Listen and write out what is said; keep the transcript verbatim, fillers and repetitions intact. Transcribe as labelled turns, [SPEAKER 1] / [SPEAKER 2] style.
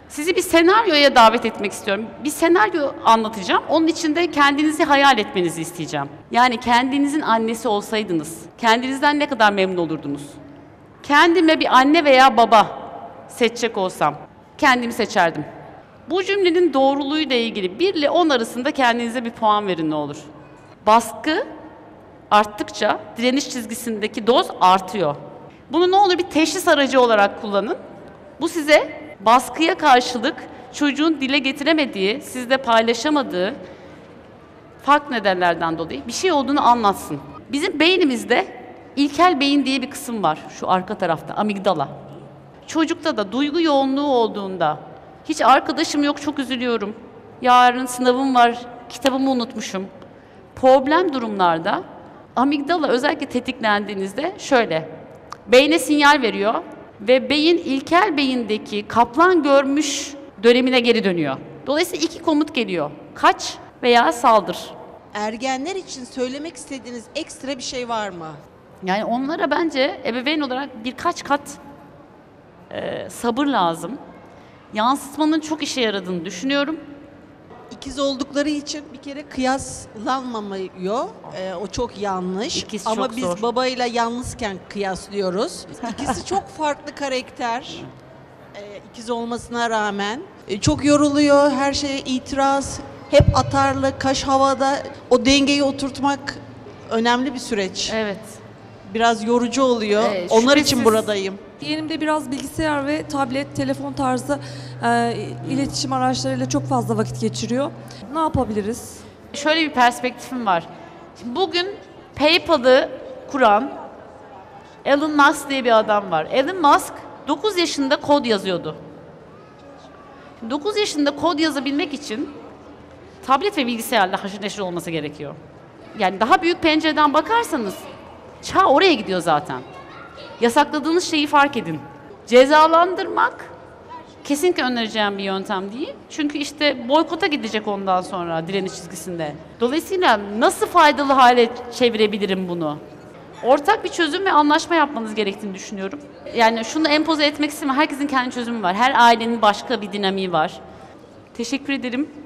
[SPEAKER 1] Sizi bir senaryoya davet etmek istiyorum. Bir senaryo anlatacağım. Onun içinde kendinizi hayal etmenizi isteyeceğim. Yani kendinizin annesi olsaydınız, kendinizden ne kadar memnun olurdunuz? Kendime bir anne veya baba seçecek olsam, kendimi seçerdim. Bu cümlenin doğruluğuyla ilgili bir ile on arasında kendinize bir puan verin ne olur. Baskı arttıkça direniş çizgisindeki doz artıyor. Bunu ne olur bir teşhis aracı olarak kullanın. Bu size baskıya karşılık çocuğun dile getiremediği, sizle paylaşamadığı farklı nedenlerden dolayı bir şey olduğunu anlatsın. Bizim beynimizde ilkel beyin diye bir kısım var şu arka tarafta, amigdala. Çocukta da duygu yoğunluğu olduğunda, hiç arkadaşım yok çok üzülüyorum, yarın sınavım var, kitabımı unutmuşum. Problem durumlarda amigdala özellikle tetiklendiğinizde şöyle, beyne sinyal veriyor ve beyin ilkel beyindeki kaplan görmüş dönemine geri dönüyor. Dolayısıyla iki komut geliyor, kaç veya saldır.
[SPEAKER 2] Ergenler için söylemek istediğiniz ekstra bir şey var mı?
[SPEAKER 1] Yani onlara bence ebeveyn olarak birkaç kat e, sabır lazım. Yansıtmanın çok işe yaradığını düşünüyorum.
[SPEAKER 2] İkiz oldukları için bir kere kıyaslanmamıyor. Ee, o çok yanlış.
[SPEAKER 1] İkiz
[SPEAKER 2] Ama
[SPEAKER 1] çok
[SPEAKER 2] biz
[SPEAKER 1] zor.
[SPEAKER 2] babayla yalnızken kıyaslıyoruz. İkisi çok farklı karakter. Ee, ikiz olmasına rağmen. Ee, çok yoruluyor, her şeye itiraz. Hep atarlı, kaş havada. O dengeyi oturtmak önemli bir süreç.
[SPEAKER 1] Evet.
[SPEAKER 2] Biraz yorucu oluyor.
[SPEAKER 1] Evet,
[SPEAKER 2] Onlar
[SPEAKER 1] şüphesiz.
[SPEAKER 2] için buradayım.
[SPEAKER 3] Yeğenimde biraz bilgisayar ve tablet, telefon tarzı e, iletişim araçlarıyla çok fazla vakit geçiriyor. Ne yapabiliriz?
[SPEAKER 1] Şöyle bir perspektifim var. Şimdi bugün PayPal'ı kuran Elon Musk diye bir adam var. Elon Musk dokuz yaşında kod yazıyordu. dokuz yaşında kod yazabilmek için tablet ve bilgisayarla haşır neşir olması gerekiyor. Yani daha büyük pencereden bakarsanız çağ oraya gidiyor zaten. Yasakladığınız şeyi fark edin. Cezalandırmak kesinlikle önereceğim bir yöntem değil. Çünkü işte boykota gidecek ondan sonra direniş çizgisinde. Dolayısıyla nasıl faydalı hale çevirebilirim bunu? Ortak bir çözüm ve anlaşma yapmanız gerektiğini düşünüyorum. Yani şunu empoze etmek istemiyorum. Herkesin kendi çözümü var. Her ailenin başka bir dinamiği var. Teşekkür ederim.